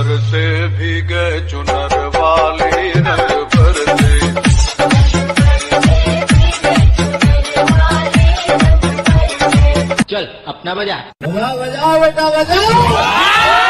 बरसे भीगे चुनर वाली रंग बरसे। चल अपना बजा बजाओ बेटा बजाओ।